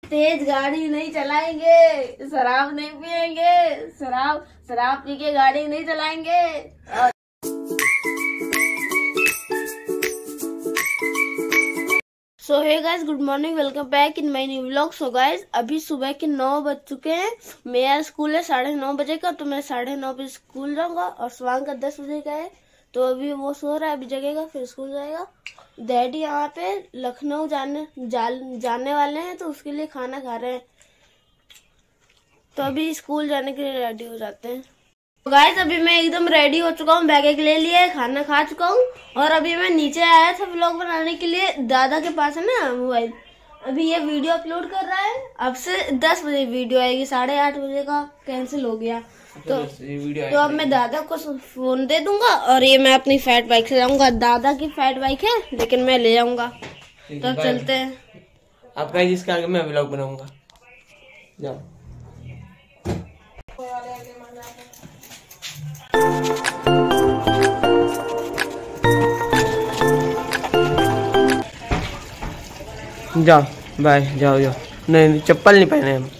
तेज गाड़ी नहीं चलाएंगे, शराब नहीं पिएंगे, शराब पी के गाड़ी नहीं चलाएंगे। So hey guys, good morning, welcome back in my new vlog. So guys, अभी सुबह के 9 बज चुके हैं। मेरा स्कूल है 9:30 बजे का, तो मैं 9:30 बजे स्कूल जाऊंगा और स्वांग का 10 बजे का है। तो अभी वो सो रहा है, अभी जगेगा फिर स्कूल जाएगा। डैडी यहाँ पे लखनऊ जाने वाले हैं, तो उसके लिए खाना खा रहे हैं। तो अभी स्कूल जाने के लिए रेडी हो जाते हैं। तो गाइस, अभी मैं एकदम रेडी हो चुका हूँ, बैग ले लिया है, खाना खा चुका हूँ और अभी मैं नीचे आया था व्लॉग बनाने के लिए। दादा के पास है ना मोबाइल, अभी ये वीडियो अपलोड कर रहा है। अब से 10 बजे वीडियो आएगी, 8:30 बजे का कैंसिल हो गया। तो अब मैं दादा को फोन दे दूंगा और ये मैं अपनी फैट बाइक से जाऊंगा। दादा की फैट बाइक है लेकिन मैं ले जाऊंगा। तो अब चलते हैं। आपका जिसके आगे मैं व्लॉग बनाऊंगा। जाओ। जाओ बाय, जाओ जाओ। नहीं, चप्पल नहीं पहने हम।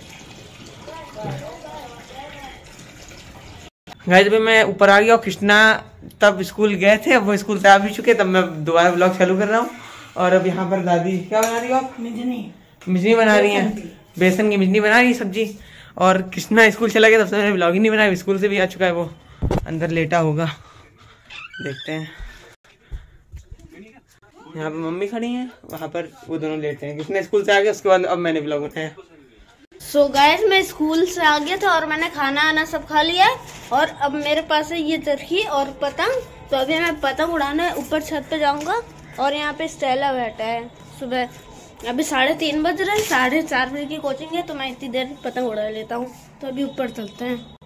गाइस, अभी मैं ऊपर आ गया और कृष्णा तब स्कूल गए थे, अब वो स्कूल से आ भी चुके, तब मैं दोबारा व्लॉग चालू कर रहा हूँ। और अब यहाँ पर दादी क्या बना रही हो आप? मिजनी बना रही हैं, बेसन की मिजनी बना रही है सब्जी। और कृष्णा स्कूल चला गया, तब से मैंने व्लॉग ही नहीं बनाया। स्कूल से भी आ चुका है, वो अंदर लेटा होगा, देखते हैं। यहाँ पर मम्मी खड़ी हैं, वहाँ पर वो दोनों लेटे हैं। कृष्णा स्कूल से आ गया, उसके बाद अब मैंने व्लॉग बनाया। सो गाइस, मैं स्कूल से आ गया था और मैंने खाना आना सब खा लिया है। और अब मेरे पास है ये चरखी और पतंग। तो अभी मैं पतंग उड़ाने ऊपर छत पे जाऊंगा। और यहाँ पे स्टेला बैठा है। सुबह अभी 3:30 बज रहे हैं, 4:30 बजे की कोचिंग है, तो मैं इतनी देर पतंग उड़ा लेता हूँ। तो अभी ऊपर चलते हैं।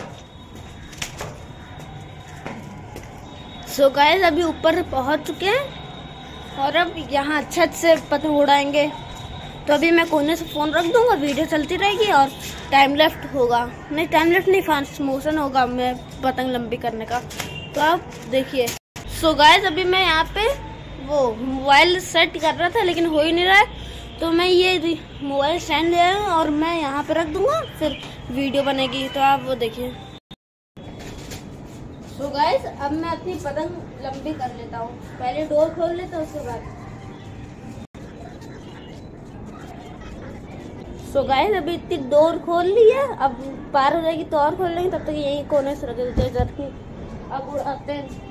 सो गाइस, अभी ऊपर पहुँच चुके हैं और अब यहाँ छत से पतंग उड़ाएंगे। तो अभी मैं कोने से फोन रख दूंगा, वीडियो चलती रहेगी और टाइम लेफ्ट होगा। नहीं, टाइम लेफ्ट नहीं, फास्ट मोशन होगा मैं पतंग लंबी करने का। तो आप देखिए। सो गाइस, अभी मैं यहाँ पे वो मोबाइल सेट कर रहा था लेकिन हो ही नहीं रहा है। तो मैं ये मोबाइल स्टैंड ले आया हूँ और मैं यहाँ पे रख दूंगा, फिर वीडियो बनेगी। तो आप वो देखिए। सो गाइस, अब मैं अपनी पतंग लंबी कर लेता हूँ। पहले डोर खोल लेता हूँ, उसके बाद। सो गाइस, अभी इतनी डोर खोल ली है, अब पार हो जाएगी तो और खोल लेंगे। तब तक यही कोने से रख देते हैं चरखी। अब उड़ाते हैं।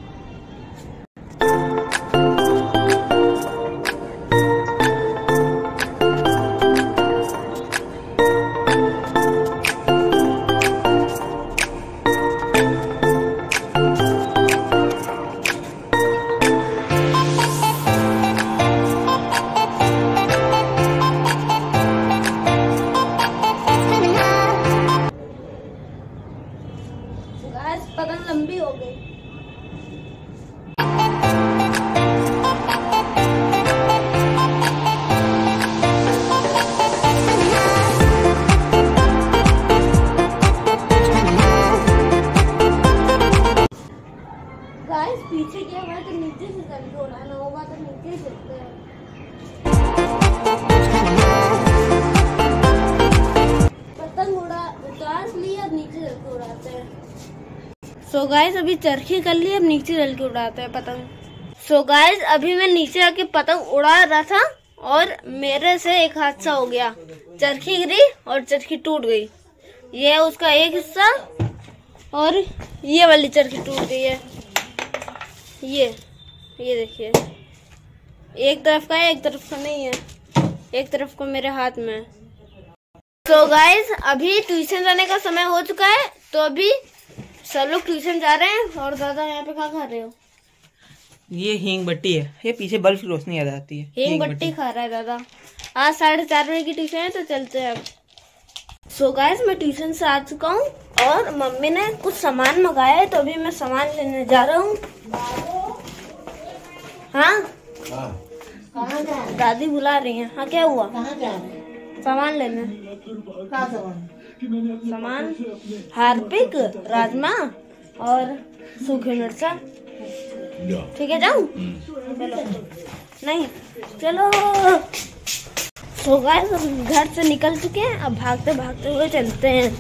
पतंग लंबी हो गई। गाइस, पीछे क्या हुआ तो नीचे से करके उड़ाना होगा, तो नीचे ही चलते हैं। पतंग उतार लिया, अब नीचे चलके उड़ाते हैं। सो गाइस, अभी चरखी कर ली, अब नीचे चल के उड़ाते हैं पतंग। सो गाइस, अभी मैं नीचे आके पतंग उड़ा रहा था और मेरे से एक हादसा हो गया। चरखी गिरी और चरखी टूट गई। ये है उसका एक हिस्सा और ये वाली चरखी टूट गई है। ये देखिए, एक तरफ का है, एक तरफ का नहीं है। एक तरफ को मेरे हाथ में। सो गाइस, अभी ट्यूशन जाने का समय हो चुका है। तो अभी सब लोग ट्यूशन जा रहे हैं और दादा यहाँ पे क्या खा रहे हो? ये हींग बट्टी है, ये पीछे बल्ब की रोशनी आ जाती है। हींग बट्टी खा रहा है दादा। आज 4:30 बजे की ट्यूशन है, तो चलते हैं अब। सो गाइस, मैं ट्यूशन से आ चुका हूँ और मम्मी ने कुछ सामान मंगाया है, तो अभी मैं सामान लेने जा रहा हूँ। हाँ, दादी बुला रही है। हाँ, क्या हुआ? सामान लेने। सामान हार्पिक, राजमा और सूखी मिर्चा। ठीक है, जाऊँ? चलो। नहीं, चलो। सो गाइस अब घर से निकल चुके हैं, अब भागते भागते हुए चलते हैं।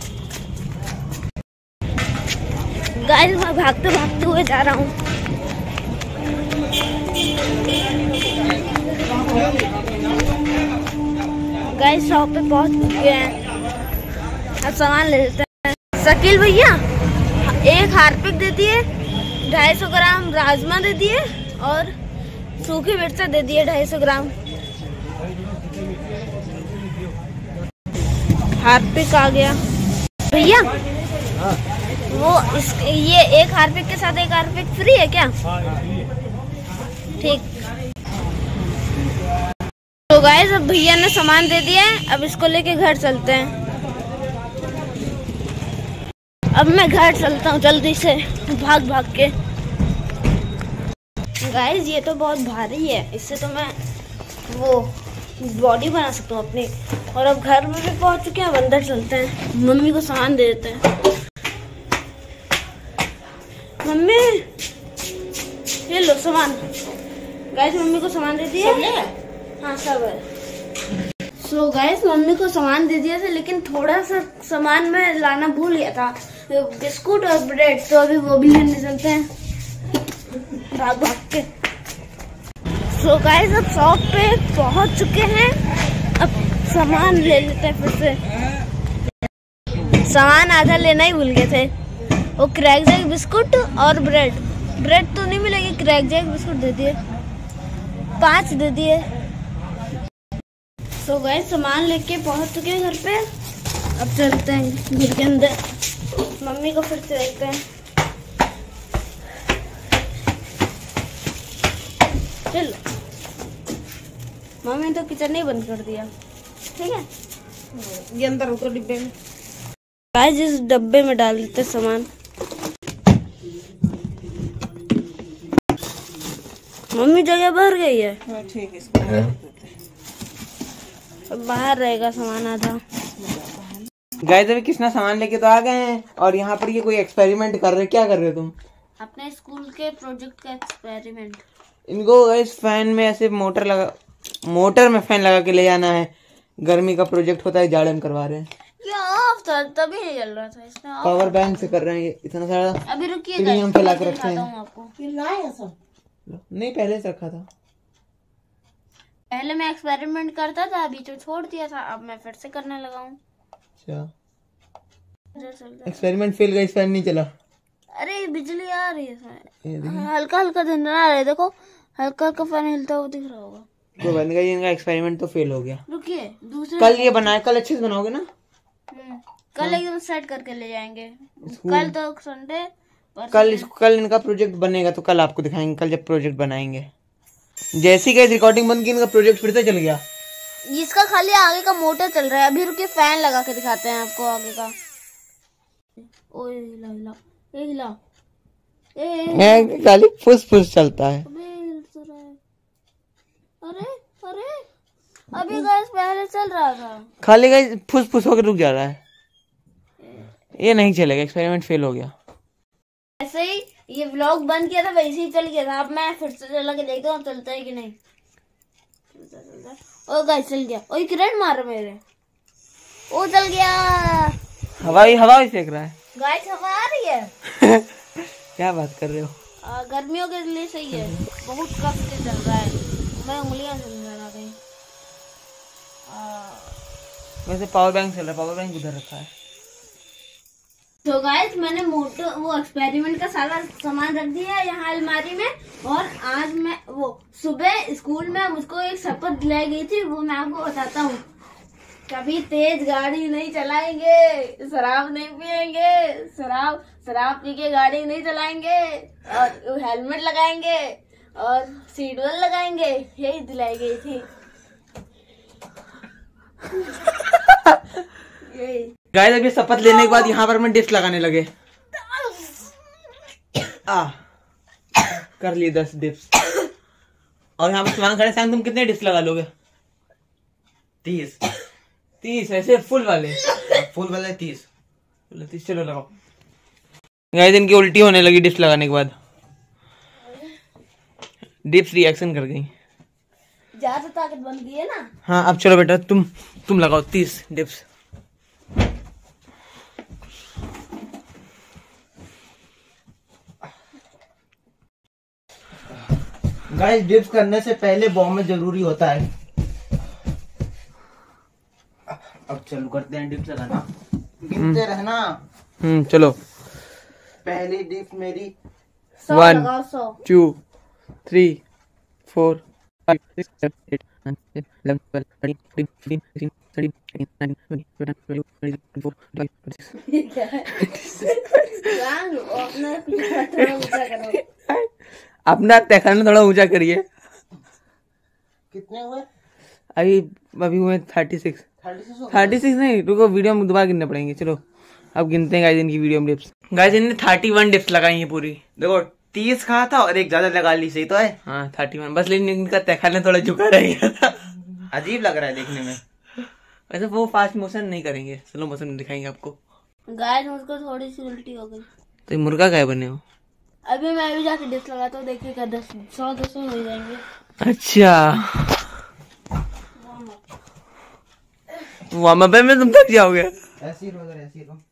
गाइस मैं भागते भागते हुए जा रहा हूँ। गाइस शॉप पे पहुंच चुके हैं, अब सामान ले लेते हैं। शकील भैया एक हार्पिक दे दिए, 250 ग्राम राजमा दे दिए और सूखी मिर्चा दे दिए 250 ग्राम। हार्पिक आ गया भैया। वो ये एक हार्पिक के साथ एक हार्पिक फ्री है क्या? ठीक। तो गाइस अब भैया ने सामान दे दिया है, अब इसको लेके घर चलते हैं। अब मैं घर चलता हूँ जल्दी से भाग भाग के। गाइस ये तो बहुत भारी है, इससे तो मैं वो बॉडी बना सकता हूँ अपनी। और अब घर में भी पहुंच चुके हैं, अब अंदर चलते हैं, मम्मी को सामान दे देते हैं। मम्मी ये लो सामान। गाइस मम्मी को सामान दे दिया। हाँ सब है। सो गाइस मम्मी को सामान दे दिया था, लेकिन थोड़ा सा सामान मैं लाना भूल गया था, बिस्कुट और ब्रेड, तो अभी वो भी लेने चलते हैं भाग भाग के। सो गाइस अब शॉप पे पहुंच चुके हैं, अब सामान ले लेते हैं फिर से। सामान आधा लेना ही भूल गए थे, वो क्रैक जैक बिस्कुट और ब्रेड। ब्रेड तो नहीं मिलेगी, क्रैक जैक बिस्कुट दे दिए, 5 दे दिए। सो गाइस सामान लेके पहुंच चुके हैं घर पे, अब चलते हैं घर के अंदर, मम्मी को फिर से देखते हैं। चलो मम्मी तो किचन नहीं बंद कर दिया, ठीक है ये अंदर उतर डिब्बे में। गाइस इस डब्बे में डाल देते सामान। मम्मी जगह भर गई है। ठीक है, इसको अब बाहर रहेगा सामान आधा। गाइस अभी कृष्णा सामान लेके तो आ गए हैं, और यहाँ पर ये कोई एक्सपेरिमेंट कर रहे, क्या कर रहे हो तुम? अपने स्कूल के प्रोजेक्ट का एक्सपेरिमेंट। इनको गाइस फैन में ऐसे मोटर में फैन लगा के ले जाना है, गर्मी का प्रोजेक्ट होता है, जाड़े में करवा रहे हैं। क्या ऑफ था तभी नहीं चल रहा था, इसने ऑफ। पावर बैंक से कर रहे हैं ये, इतना सारा अभी रुकिए हम फैला के रखे हैं। आपको नहीं पहले से रखा था, पहले मैं एक्सपेरिमेंट करता था, अभी तो छोड़ दिया था, अब मैं फिर से करने लगा हूँ। अच्छा एक्सपेरिमेंट फेल गया, इस फैन नहीं चला। अरे बिजली आ रही है, हल्का हल्का धुंधला आ रहा है, देखो हल्का हल्का फैन हिलता हुआ दिख रहा होगा। तो बन गया, इनका एक्सपेरिमेंट तो फेल हो गया। रुकिए दूसरे कल ये बनाए, कल अच्छे से बनाओगे ना? कल एकदम सेट करके ले जाएंगे। कल तो संडे, कल इनका प्रोजेक्ट बनेगा तो कल आपको दिखाएंगे, कल जब प्रोजेक्ट बनाएंगे। जैसी गई रिकॉर्डिंग बंद की, इनका प्रोजेक्ट फिर से चल गया। इसका खाली आगे का मोटर चल रहा है, अभी रुकिए फैन लगा के दिखाते हैं आपको आगे का। ओए हिला हिला, ए हिला, ए खाली फुस फुस चलता है। अरे अरे अभी गैस पहले चल रहा था, खाली गैस फुस फुस होकर रुक जा रहा है, ये नहीं चलेगा, एक्सपेरिमेंट फेल हो गया। ऐसे ही ये व्लॉग बंद किया था, वैसे ही चल गया था। अब मैं फिर से चला के देखता हूँ चलता है कि नहीं। ओ गाइस चल गया, ओ करंट मार मेरे, ओ चल गया। हवा ही फेंक रहा है। गाइस हवा आ रही है। क्या बात कर रहे हो? गर्मियों के लिए सही है, बहुत कष्ट से चल रहा है, मैं उंगलियां समझा गई। वैसे पावर बैंक चल रहा है, पावर बैंक उधर रखा है। तो गाइस मैंने मोटर वो एक्सपेरिमेंट का सारा सामान रख दिया है यहाँ अलमारी में। और आज मैं वो सुबह स्कूल में मुझको एक शपथ दिलाई गई थी, वो मैं आपको बताता हूँ। कभी तेज गाड़ी नहीं चलाएंगे, शराब नहीं पिएंगे, शराब पी के गाड़ी नहीं चलाएंगे, और हेलमेट लगाएंगे और सीट बेल्ट लगाएंगे, यही दिलाई गई थी। गाइस अभी शपथ लेने के बाद यहाँ पर मैं डिप्स लगाने लगे। कर लिए 10 डिप्स। और यहाँ पर सामान खड़े, तुम कितने डिप्स लगा लोगे? 30 ऐसे फुल वाले 30। चलो लगाओ। गाइस इनकी उल्टी होने लगी डिप्स लगाने के बाद, डिप्स रिएक्शन कर गई। ज्यादा ताकत बन गई है ना। हाँ अब चलो बेटा तुम लगाओ 30 डिप्स। गाइस डिप्स करने से पहले वॉर्म जरूरी होता है। अब चालू करते हैं डिप्स लगाना। गिनते रहना। चलो। पहली डिप मेरी 1 2 3 4 5 6 7 8 9 10 11 12 13 14 15 16 17 18 19 20 21 22 23 अपना तहखाना थोड़ा ऊंचा करिए। कितने हुए? अभी हुए 36 नहीं, रुको वीडियो में दोबारा गिनने पड़ेंगे। चलो अब गिनते हैं गाइस इनकी वीडियो में डिप्स। गाइस इनने 31 डिप्स लगाई है पूरी। देखो 30 कहा था और एक ज्यादा लगा ली। सही तो है। हाँ 31 बस, लेकिन इनका तहखाना थोड़ा झुका रह गया था। अजीब लग रहा है देखने में। वैसे वो फास्ट मोशन नहीं करेंगे, स्लो मोशन दिखाएंगे आपको। गाइस मुझको थोड़ी सी उल्टी हो गई। तो मुर्गा क्या बने हो? अभी मैं भी जाके डिप्स लगाता हूँ, देखिएगा 100 में हो जाएंगे। अच्छा वार्म अप में तुम थक जाओगे। ऐसे ही रहो, ऐसे ही रहो।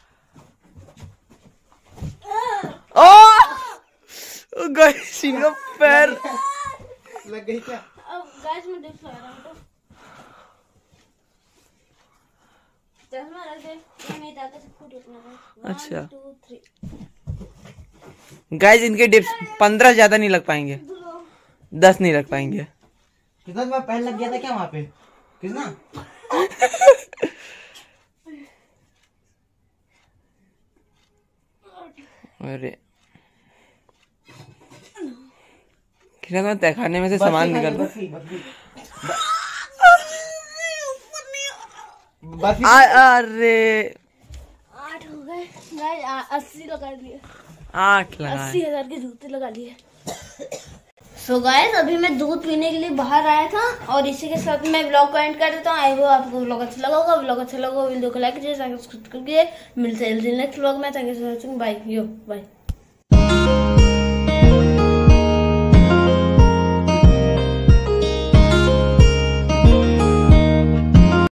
गाइस इनका पैर लग गई क्या? अब गाइस मैं डिप्स लगा रहा हूँ। चश्मा रख दे, ये मेरी ताकत से खुद उठना है। अच्छा 1 2 3। गाइस इनके डिप्स 15 ज्यादा नहीं लग पाएंगे, 10 नहीं लग पाएंगे। कितना तुम्हारा पैर लग गया था क्या वहाँ पे? कितना? अरे कितना तहखाने में से सामान निकल रहा अरे 8 हो गए। गाइस 80 लगा दिए। 8 लगा 80,000 के जूते लगा लिए। सो गाइस अभी मैं दूध पीने के लिए बाहर आया था और इसी के साथ मैं व्लॉग को एंड कर देता हूँ। आई होप आपको व्लॉग अच्छा लगा होगा। व्लॉग अच्छा लगा वीडियो को लाइक कीजिए, सब्सक्राइब कीजिए। मिलते हैं नेक्स्ट व्लॉग में। Thank you so much. Bye.